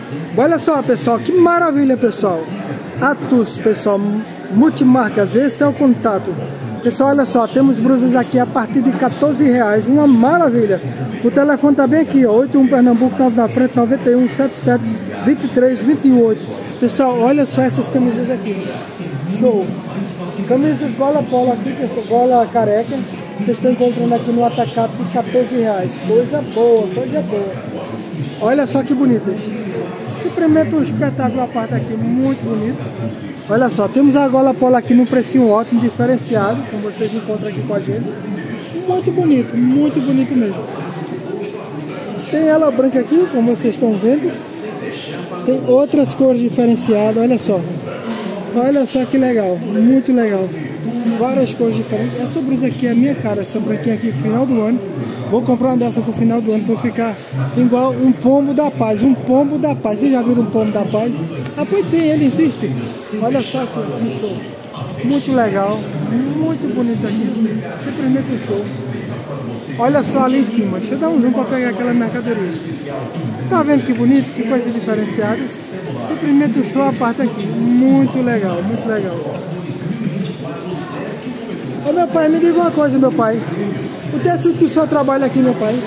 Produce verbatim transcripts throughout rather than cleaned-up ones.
Olha só, pessoal, que maravilha, pessoal. Atus, pessoal, multimarcas, esse é o contato. Pessoal, olha só, temos blusas aqui a partir de quatorze reais, uma maravilha. O telefone tá bem aqui, ó, oitenta e um Pernambuco, nove na frente, noventa e um, setenta e sete, vinte e três, vinte e oito. Pessoal, olha só essas camisas aqui, show. Camisas gola polo aqui, pessoal, gola careca, vocês estão encontrando aqui no atacado de quatorze reais. Coisa boa, coisa boa. Olha só que bonitas. Experimenta um espetáculo à parte aqui, muito bonito. Olha só, temos a gola polo aqui num precinho ótimo, diferenciado, como vocês encontram aqui com a gente. Muito bonito, muito bonito mesmo. Tem ela branca aqui, como vocês estão vendo. Tem outras cores diferenciadas, olha só. Olha só que legal, muito legal. Várias cores diferentes. Essa blusa aqui é a minha cara, essa branquinha aqui, final do ano. Vou comprar uma dessa pro final do ano para ficar igual um pombo da paz. Um pombo da paz. Vocês já viram um pombo da paz? Ah, pois tem, ele existe. Olha só que show. Muito legal, muito bonito aqui. Simplesmente um show. Olha só ali em cima. Deixa eu dar um zoom para pegar aquela mercadoria. Tá vendo que bonito? Que coisa diferenciada. Simplesmente um show a parte aqui. Muito legal, muito legal. Ô meu pai, me diga uma coisa, meu pai. O tecido que o senhor trabalha aqui, meu pai?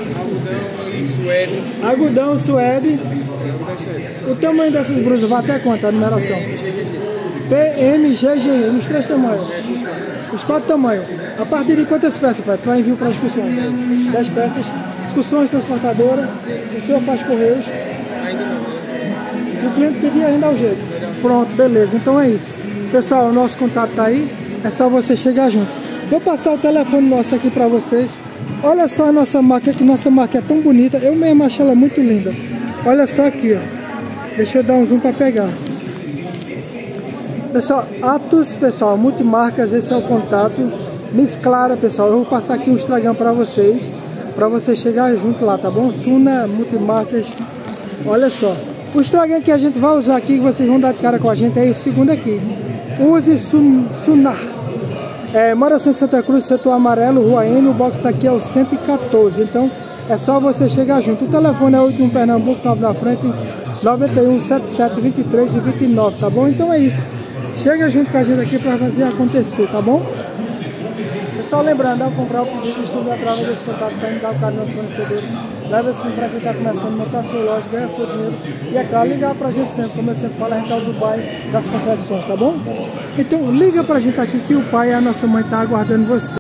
Algodão, suede. O tamanho dessas blusas vai até quanto a numeração? P, M, G, G, nos três tamanhos. Os quatro tamanhos. A partir de quantas peças, pai? Para envio para excursão? dez peças. Excursões transportadora. O senhor faz correios? Se o cliente pedir, a gente dá o jeito. Pronto, beleza. Então é isso. Pessoal, o nosso contato tá aí. É só você chegar junto. Vou passar o telefone nosso aqui para vocês. Olha só a nossa marca, que nossa marca é tão bonita. Eu mesmo acho ela muito linda. Olha só aqui, ó. Deixa eu dar um zoom para pegar. Pessoal, Atus, pessoal, multimarcas, esse é o contato. Miss Clara, pessoal, eu vou passar aqui o Instagram para vocês, para vocês chegarem junto lá, tá bom? Suna Multimarcas. Olha só. O Instagram que a gente vai usar aqui, que vocês vão dar de cara com a gente, é esse segundo aqui. Use Sun, Sunar. É, mora em Santa Cruz, setor amarelo, Rua N, o box aqui é o cento e quatorze. Então é só você chegar junto. O telefone é oitenta e um Pernambuco, nove na frente, noventa e um, setenta e sete, vinte e três e vinte e nove, tá bom? Então é isso. Chega junto com a gente aqui para fazer acontecer, tá bom? Pessoal, lembrando, ao comprar o pedido, estude através desse contato para indicar o carro dos fornecedores. Leva esse filme para quem está começando a montar seu loja, ganhar seu dinheiro. E é claro, ligar para a gente sempre, como eu sempre falo, a gente é o Dubai das confecções, tá bom? Então liga para a gente aqui que o pai e a nossa mãe tá aguardando você.